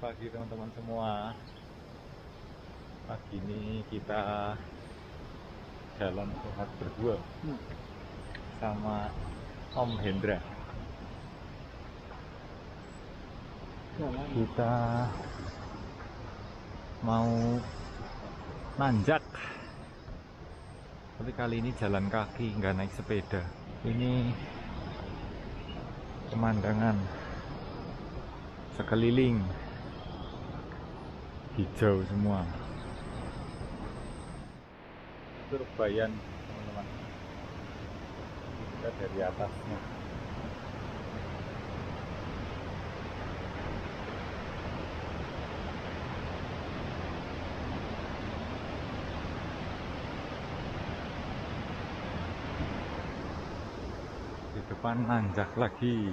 pagi teman-teman semua. Pagi ini kita jalan sehat berdua sama Om Hendra. Kita mau nanjak, tapi kali ini jalan kaki, nggak naik sepeda. Ini pemandangan sekeliling hijau semua. Surbayan teman-teman, kita dari atasnya. Di depan nanjak lagi.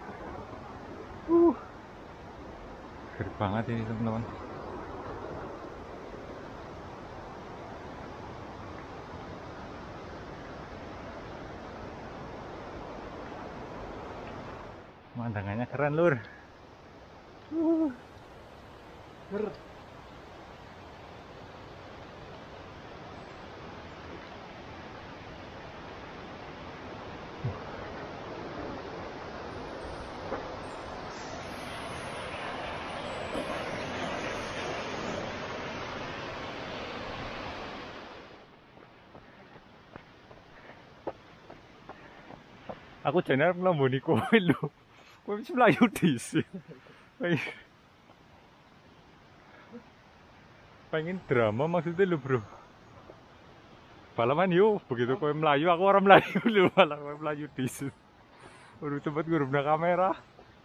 Gede banget ini teman-teman. Pemandangannya keren lur. Aku jenar ngelamboni kowe lho. Kowe wis mlayu dhisik. Pengen drama maksudnya lho, Bro. Balapan yuk, begitu kowe melayu aku orang melayu lho, malah kowe melayu dhisik. Udah tempat gurubna kamera.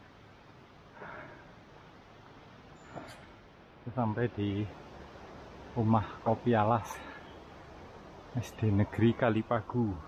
Sampai di rumah kopi alas SD Negeri Kalipagu.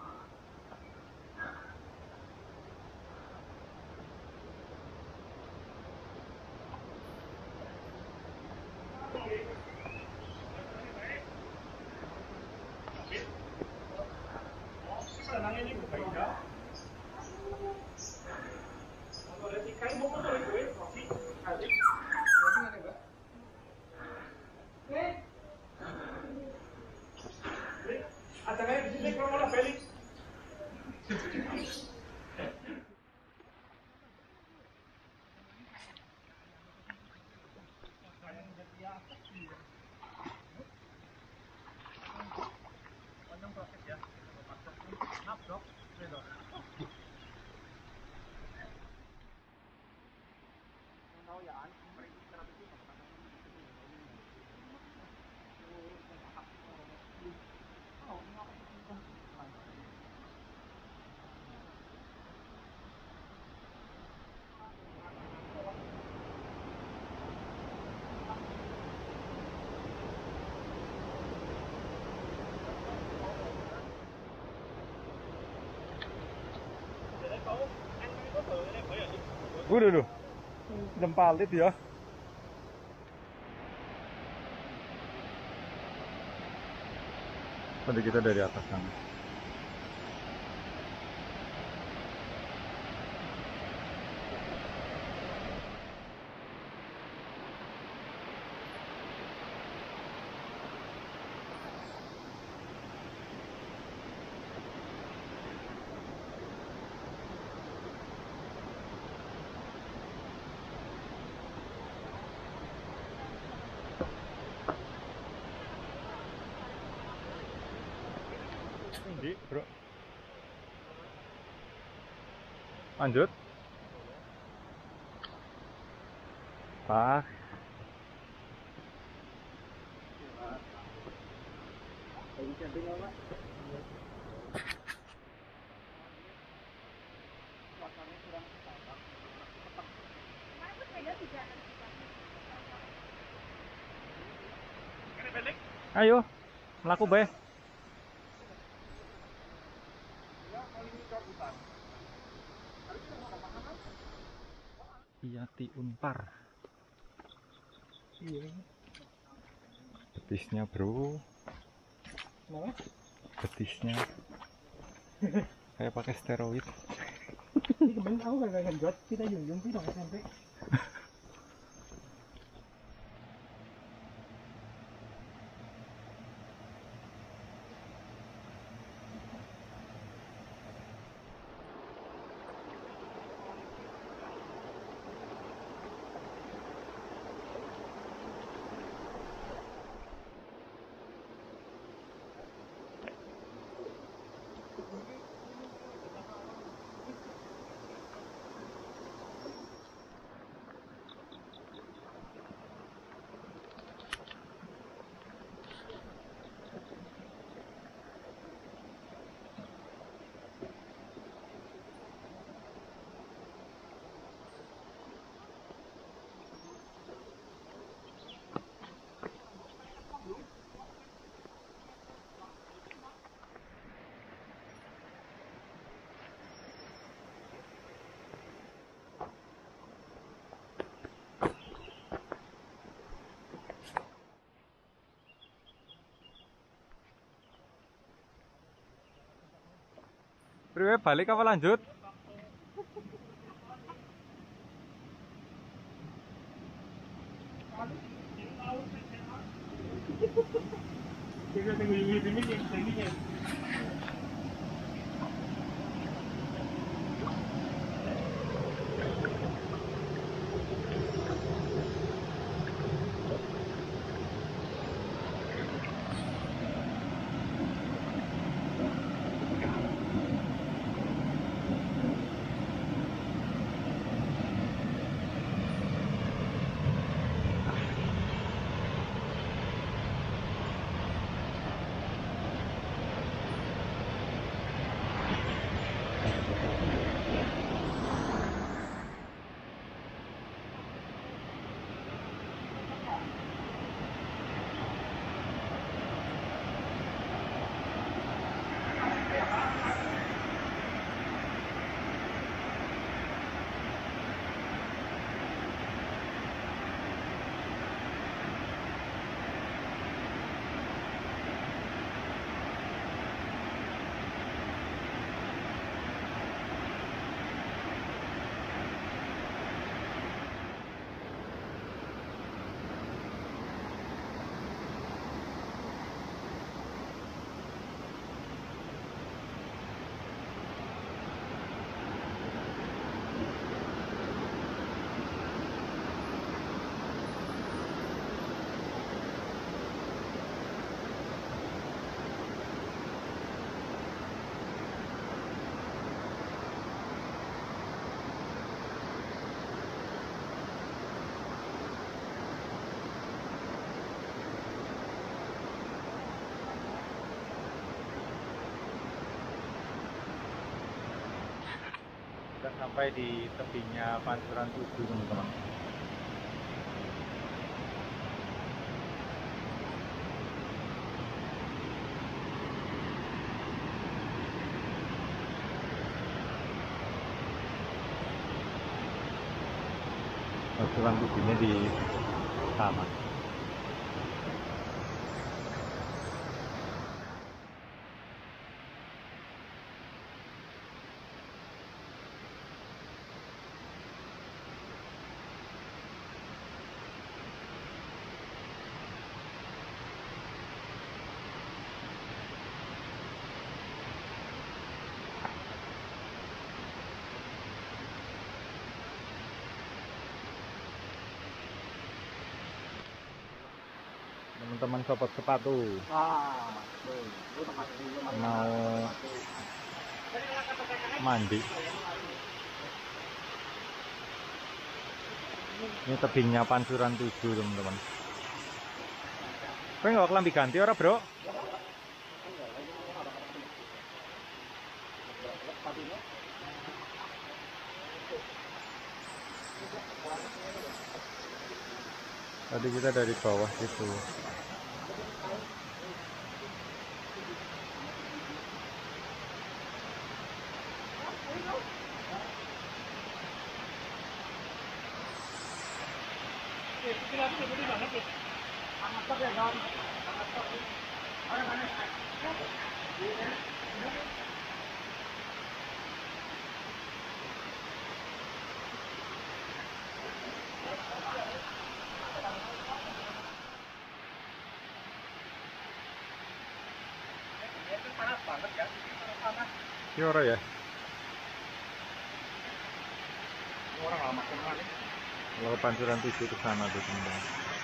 Udah, lempalit ya. Tadi kita dari atas sana. Tinggi, bro. Lanjut. Pak. Ayo, melaku bae. Yati Unpar. Iya. Betisnya, bro. Kenapa? Betisnya kayak pakai steroid. Kemarin aku gak ngenjot, kita junjung sih dong SMP. Priwe balik apa lanjut? Kita tunggu ini yang Sudah sampai di tepinya Pancuran 7 teman-teman. Pancuran 7-nya di sana. Teman-teman sobat sepatu mau mandi. Ini tebingnya Pancuran 7 teman-teman. Kowe nggak kelambi ganti ora, Bro? Tadi kita dari bawah gitu. panas banget ya, panas. Ini orang ya? Orang lama kemana? Kalau Pancuran 7 ke sana tuh teman-teman.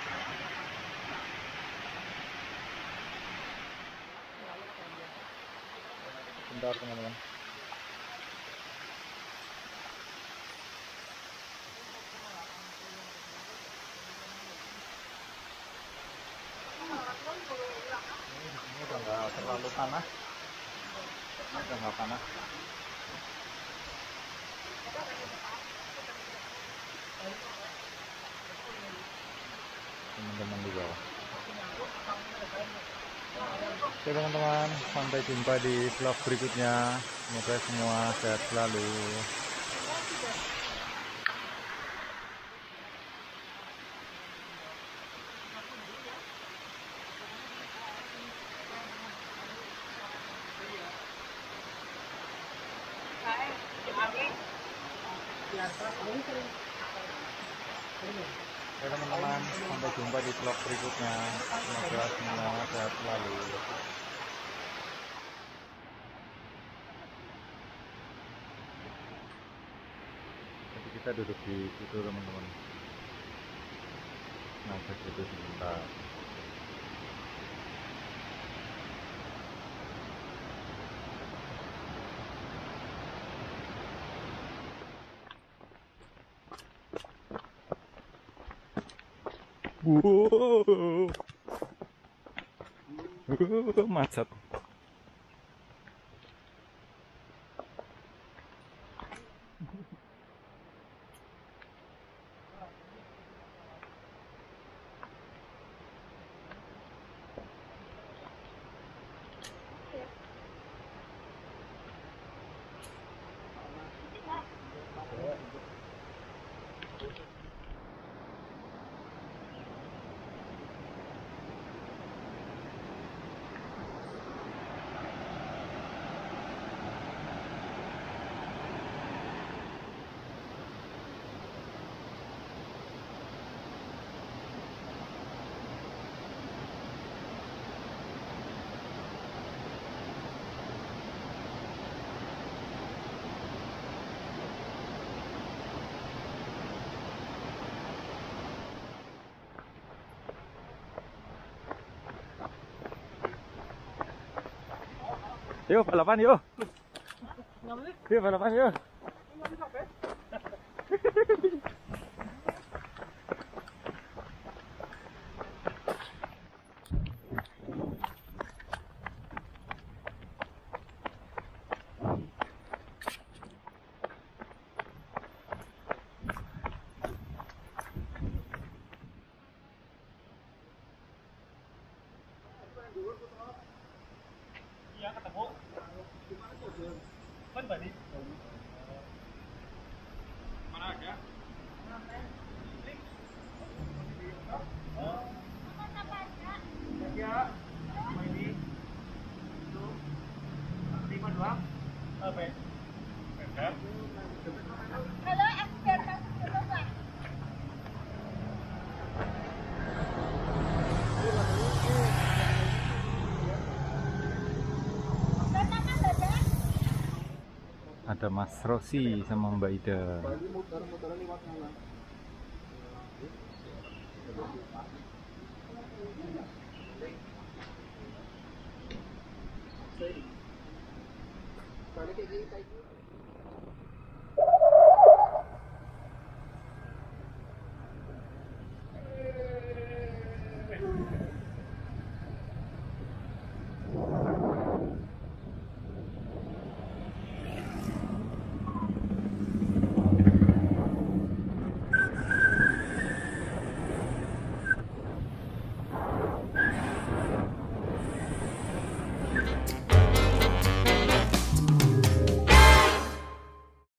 Bentar teman-teman. Ini udah nggak terlalu panas. Udah nggak panas. Teman-teman di bawah. Oke teman-teman, sampai jumpa di vlog berikutnya. Semoga semua sehat selalu. Oke teman-teman, sampai jumpa di vlog berikutnya. Semoga semua sehat selalu. Jadi kita duduk di situ teman-teman. Nah, itu sebentar. Wow, macet. Yuk balapan yuk. Yuk balapan yuk. Iya ketemu. Kan tadi. Mana ada? Ya, ini. Itu. 5 doang. Apa? Benar. Halo, aku biar masuk dulu, Pak. Ada Mas Rosi sama Mbak Ida. Balik kayak gini.